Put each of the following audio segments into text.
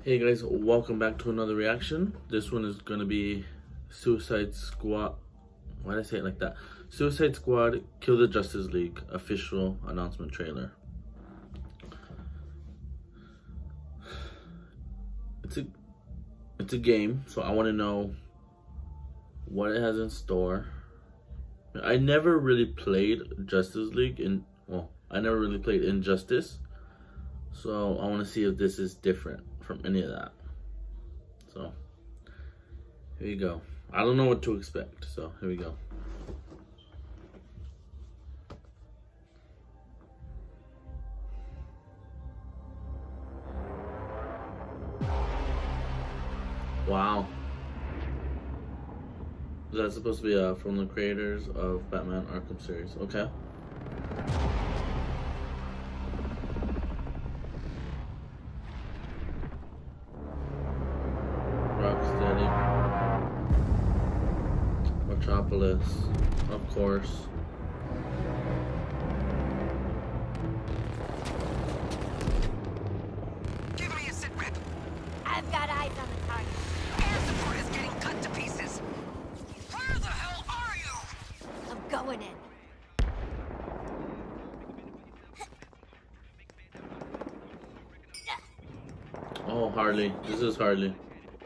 Hey guys, welcome back to another reaction. This one is gonna be Suicide Squad. Why did I say it like that? Suicide Squad Kill the Justice League official announcement trailer. It's a game, so I want to know what it has in store. I never really played Justice League I never really played Injustice, so I want to see if this is different from any of that. So here you go. I don't know what to expect, so here we go. Wow. Is that supposed to be from the creators of Batman Arkham series? Okay. Rocksteady. Metropolis, of course. Give me a sit rep. I've got eyes on the target. Air support is getting cut to pieces. Where the hell are you? I'm going in. Oh, Harley. This is Harley.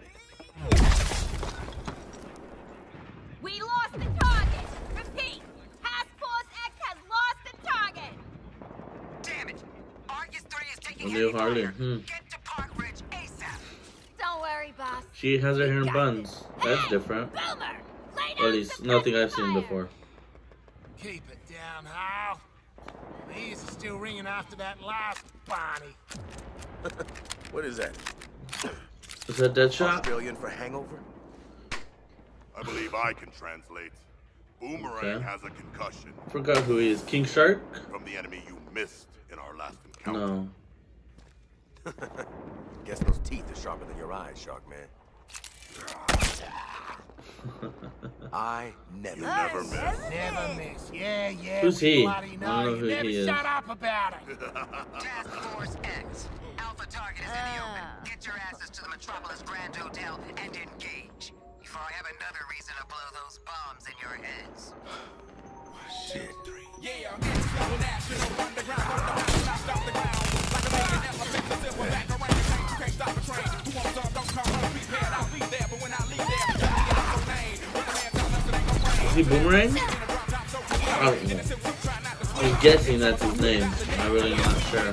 We lost the target. Repeat. Task Force X has lost the target. Damn it. Argus 3 is taking We'll heavy do Harley. fire. Get to Park Ridge ASAP. Don't worry, boss. She has her hair in Got buns. this. That's Hey, different. Boomer, lay Or down at least nothing I've seen before. Keep it down, Hal. The ears are still ringing after that last Barney. What is that? Is that Deadshot? Australian for hangover? I believe I can translate. Boomerang Okay. has a concussion Forgot who he is. King Shark? from the enemy you missed in our last encounter. No. Guess those teeth are sharper than your eyes, Shark Man. I never You never miss. Never miss. Yeah, Who's we he? bloody I know. don't know You who never he is. shut up about it. Task Force X. Alpha target is in the open. Get your asses to the Metropolis Grand Hotel and engage. Before I have another reason to blow those bombs in your heads. Shit. Is he Boomerang? I don't know. I'm guessing that's his name. I'm really not sure.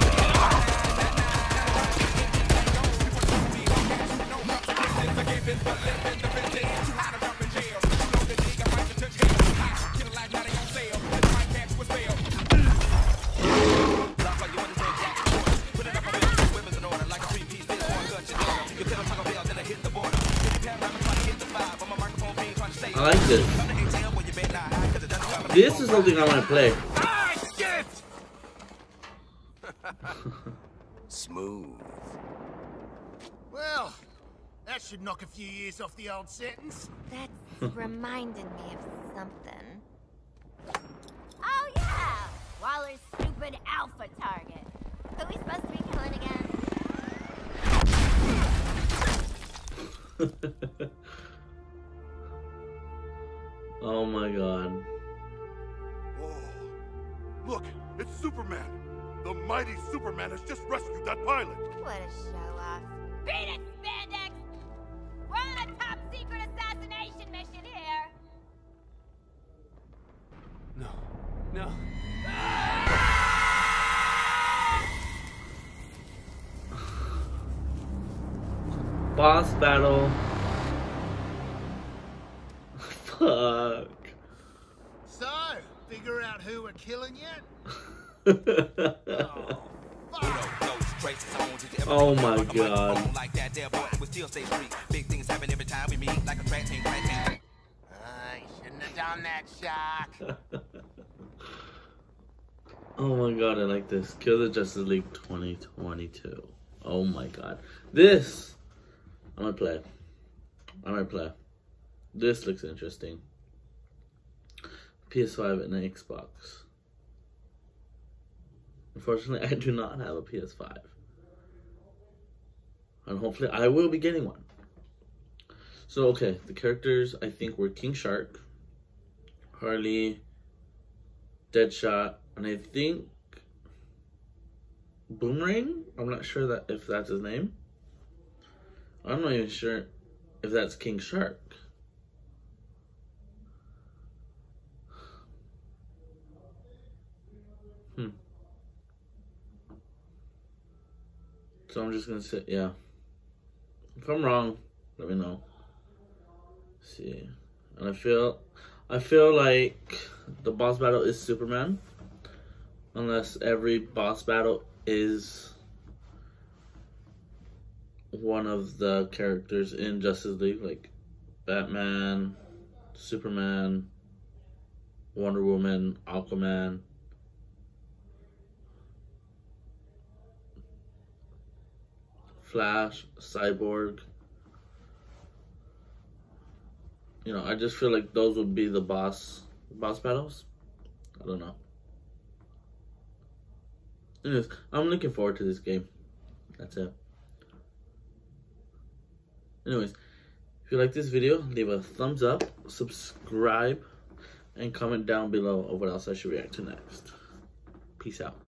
I like this. This is something I want to play. Ah, shit! Smooth. Well, that should knock a few years off the old sentence. That's reminding me of something. Oh yeah, Waller's stupid alpha target. Who we supposed to be killing again? Oh my god. Whoa. Look, it's Superman. The mighty Superman has just rescued that pilot. What a show off. Beat it, Spandex! We're on a top secret assassination mission here. No. Boss battle. Fuck. So, figure out who we're killing yet? Oh my god. I shouldn't have done that, Shark. Oh my god, I like this. Kill the Justice League 2022. Oh my god. This! I might play. This looks interesting. PS5 and Xbox. Unfortunately, I do not have a PS5. And hopefully I will be getting one. So, okay, the characters I think were King Shark, Harley, Deadshot, and I think Boomerang? I'm not sure if that's his name. I'm not even sure if that's King Shark. So I'm just gonna say, yeah. If I'm wrong, let me know. Let's see. And I feel like the boss battle is Superman. Unless every boss battle is one of the characters in Justice League, like Batman, Superman, Wonder Woman, Aquaman. Flash, Cyborg. You know, I just feel like those would be the boss battles. I don't know. Anyways, I'm looking forward to this game. That's it. Anyways, if you like this video, leave a thumbs up, subscribe, and comment down below of what else I should react to next. Peace out.